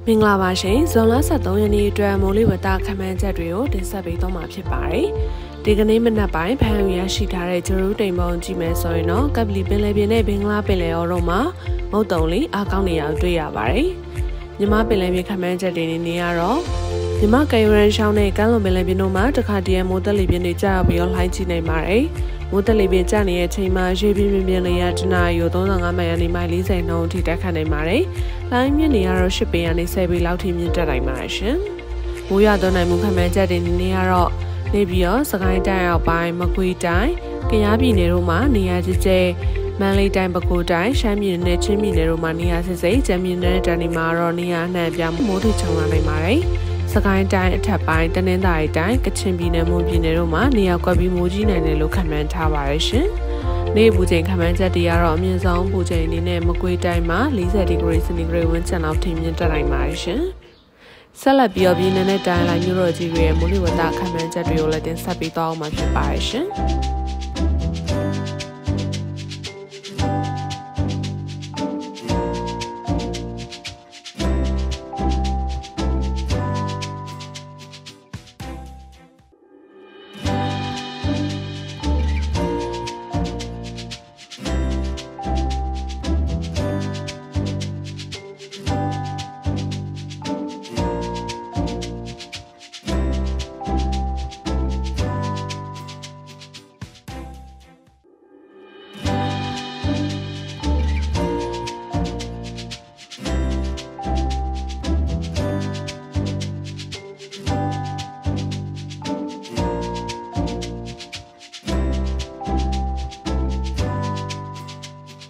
မင်္ဂလာပါရှင်ဇွန်လ23ရက်နေ့အတွက်မိုးလေဝသခန့်မှန်းချက်တွေကိုတင်ဆက်ပေးသွားမှာဖြစ်ပါတယ်ဒီကနေ့မနက်ပိုင်းဖန်ရရှိထားတဲ့ဂျရူးတိမ်ပုံကြည့်မယ်ဆိုရင်တော့ကပလီပင်လယ်ပြင်နဲ့ဘင်္ဂလားပင်လယ်အော်တို့မှာမုတ်တုံလေးအားကောင်းနေအောင်တွေ့ရပါတယ်မြမပင်လယ်ပြင်ခန့်မှန်းချက်တွေနေရတော့မြမကယ်ရန်ရှောင်းနဲ့ကမ်းလွန်ပင်လယ်ပြင်တို့မှာတခါတည်းမိုးသက်လေပြင်းတွေကြာရောက်ပြီးလှိုင်းကြည့်နိုင်ပါတယ်မိုးသက်လေပြင်းကျနေတဲ့အချိန်မှာရေပြင်းပြင်းလေးရတနာရီ35မိုင်ကနေမိုင်40နှုန်းအထိတက်ခတ်နိုင်ပါတယ်။လိုင်းမြင့်နေရတော့10ပေကနေ10ပေလောက်ထိမြင့်တက်နိုင်ပါတယ်ရှင်။မိုးရွာသွန်းနိုင်မှုခန့်မှန်းချက်တွေနေရတော့နေပြီးတော့စကိုင်းတိုင်းအောက်ပိုင်းမကွေးတိုင်းကယားပြည်နယ်တို့မှာနေရာကျကျမန္တလေးတိုင်းပဲခူးတိုင်းရှမ်းပြည်နယ်နဲ့ချင်းပြည်နယ်တို့မှာနေရာစစ်စိတ်ကျမ်းပြည်နယ်နဲ့တန်ဒီမှာတော့နေရာအနှံ့ပြမိုးထချုံလာနိုင်ပါတယ်။စကိုင်းတိုင်းအထက်ပိုင်းတနင်္သာရီတိုင်းကချင်ပြည်နယ်မွန်ပြည်နယ်တို့မှာနေရာကွက်ပြီးမိုးကြီးနိုင်တယ်လို့ခန့်မှန်းထားပါရရှင်။နေ့ပူချိန်ခန့်မှန်းချက်တွေကတော့အမြင့်ဆုံးပူချိန်အနေနဲ့မကွေးတိုင်းမှာ40ဒီဂရီစင်တီဂရိတ်ဝန်းကျင်လောက်ထိမြင့်တက်နိုင်ပါရရှင်။ဆက်လက်ပြီးပြည်နယ်နဲ့တိုင်းလိုက်မြို့တော်ကြီးတွေရဲ့မိုးလေဝသခန့်မှန်းချက်တွေကိုလည်းတင်ဆက်ပေးသွားအောင်မှာဖြစ်ပါရရှင်။